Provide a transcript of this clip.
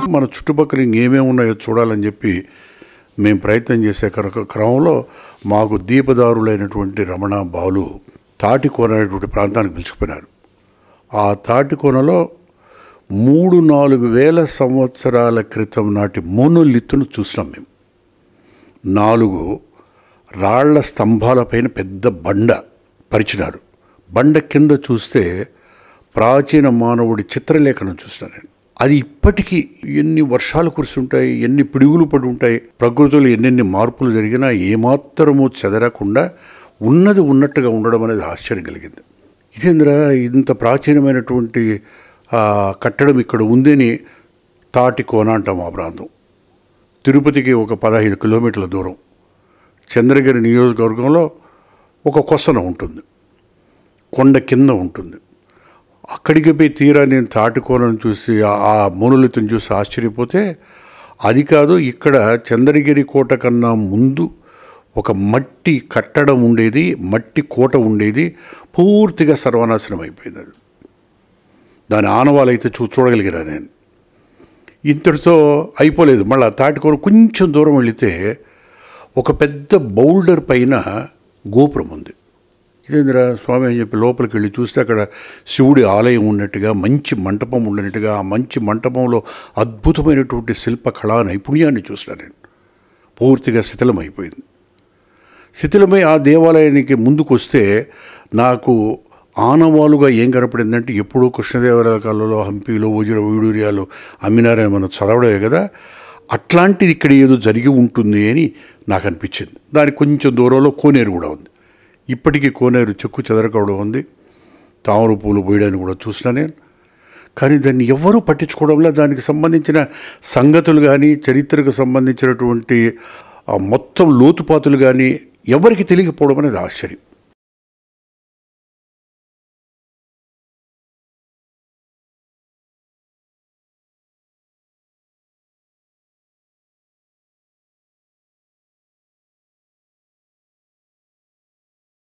మన చుట్టుపక్కల ఇంకేమేమి ఉన్నాయో చూడాలని చెప్పి మేము ప్రయత్నం చేసే క్రమంలో మాకు దీపదారులైనటువంటి రమణ బాలు తాటికోన అనేటువంటి ప్రాంతానికి పిలుచుకుపోయినారు. ఆ తాటికోనలో 3-4 వేల సంవత్సరాల క్రితం నాటి మోనోలిత్తును చూసినాం మేము. 4 రాళ్ల స్తంభాలపైన పెద్ద బండ పరిచినారు. బండ కింద చూస్తే ప్రాచీన మానవుడి చిత్రలేఖనం చూసిన నేను. అది ఇప్పటికీ ఎన్ని వర్షాలు కురిసి ఉంటాయి, ఎన్ని పిడుగులు పడి ఉంటాయి, ప్రకృతిలో ఎన్నెన్ని మార్పులు జరిగినా ఏమాత్రము చెదరకుండా ఉన్నది ఉన్నట్టుగా ఉండడం అనేది ఆశ్చర్యం కలిగింది. ఇదేంద్రా ఇంత ప్రాచీనమైనటువంటి కట్టడం ఇక్కడ ఉందని తాటికోన అంటాం ఆ ప్రాంతం. తిరుపతికి ఒక 15 కిలోమీటర్ల దూరం. చంద్రగిరి నియోజకవర్గంలో ఒక కొసన ఉంటుంది, కొండ కింద ఉంటుంది. అక్కడికి పోయి తీరా నేను తాటికోనను చూసి ఆ మోనోలిత్తును చూసి ఆశ్చర్యపోతే అది కాదు, ఇక్కడ చంద్రగిరి కోట కన్నా ముందు ఒక మట్టి కట్టడం ఉండేది, మట్టి కోట ఉండేది, పూర్తిగా సర్వనాశనం అయిపోయింది. అది దాని ఆనవాళ్ళు అయితే చూడగలిగిరా నేను. ఇంతటితో అయిపోలేదు. మళ్ళీ తాటికోన కొంచెం దూరం వెళితే ఒక పెద్ద బౌల్డర్ పైన గోపురం ఉంది. ఇదేంద్రా స్వామి అని చెప్పి లోపలికి వెళ్ళి చూస్తే అక్కడ శివుడి ఆలయం ఉన్నట్టుగా, మంచి మంటపం ఉన్నట్టుగా, ఆ మంచి మంటపంలో అద్భుతమైనటువంటి శిల్పకళా నైపుణ్యాన్ని చూసిన నేను. పూర్తిగా శిథిలమైపోయింది. శిథిలమై ఆ దేవాలయానికి ముందుకు వస్తే నాకు ఆనవాలుగా ఏం కనపడిందంటే ఎప్పుడూ కృష్ణదేవరాయల కాలంలో హంపీలో వీడూరియాలో అమ్మినారని మనం చదవడమే కదా, అట్లాంటిది ఇక్కడ ఏదో జరిగి ఉంటుంది అని నాకు అనిపించింది. దానికి కొంచెం దూరంలో కోనేరు కూడా ఉంది. ఇప్పటికీ కోనేరు చెక్కు చెదరకవడం ఉంది. తామర పూలు పోయడానికి కూడా చూసినా నేను. కానీ దాన్ని ఎవరూ పట్టించుకోవడంలో దానికి సంబంధించిన సంగతులు కానీ, చరిత్రకు సంబంధించినటువంటి మొత్తం లోతుపాతులు కానీ ఎవరికి తెలియకపోవడం అనేది ఆశ్చర్యం.